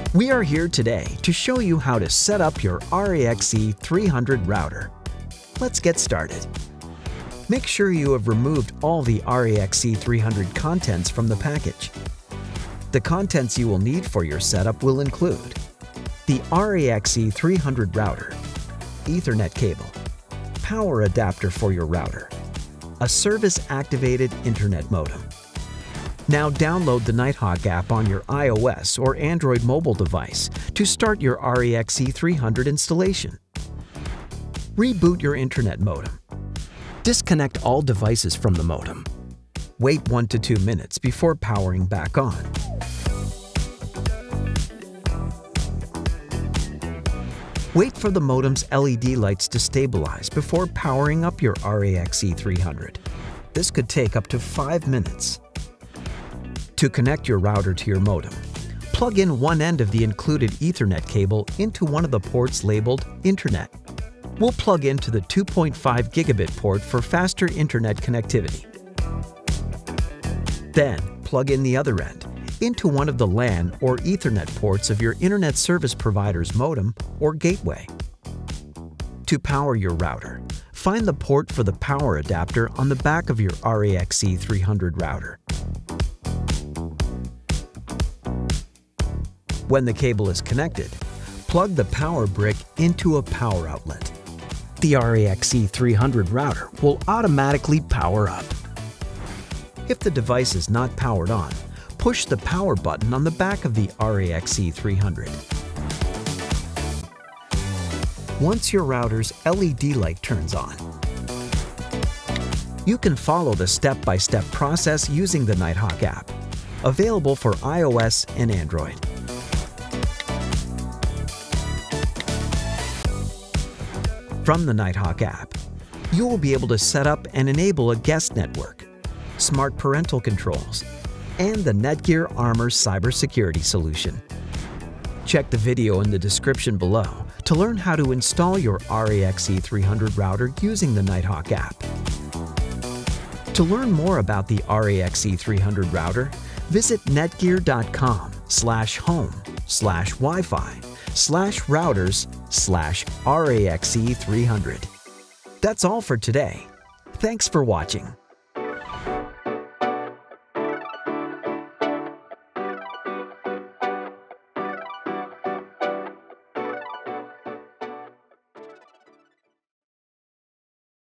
We are here today to show you how to set up your RAXE300 router. Let's get started. Make sure you have removed all the RAXE300 contents from the package. The contents you will need for your setup will include the RAXE300 router, Ethernet cable, power adapter for your router, a service-activated internet modem. Now download the Nighthawk app on your iOS or Android mobile device to start your RAXE300 installation. Reboot your internet modem. Disconnect all devices from the modem. Wait 1 to 2 minutes before powering back on. Wait for the modem's LED lights to stabilize before powering up your RAXE300. This could take up to 5 minutes. To connect your router to your modem, plug in one end of the included Ethernet cable into one of the ports labeled Internet. We'll plug into the 2.5 gigabit port for faster internet connectivity. Then, plug in the other end into one of the LAN or Ethernet ports of your internet service provider's modem or gateway. To power your router, find the port for the power adapter on the back of your RAXE300 router. When the cable is connected, plug the power brick into a power outlet. The RAXE300 router will automatically power up. If the device is not powered on, push the power button on the back of the RAXE300. Once your router's LED light turns on, you can follow the step-by-step process using the Nighthawk app, available for iOS and Android. From the Nighthawk app, you will be able to set up and enable a guest network, smart parental controls, and the NETGEAR Armor cybersecurity solution. Check the video in the description below to learn how to install your RAXE300 router using the Nighthawk app. To learn more about the RAXE300 router, visit netgear.com/home/wifi/routers/RAXE300. That's all for today. Thanks for watching.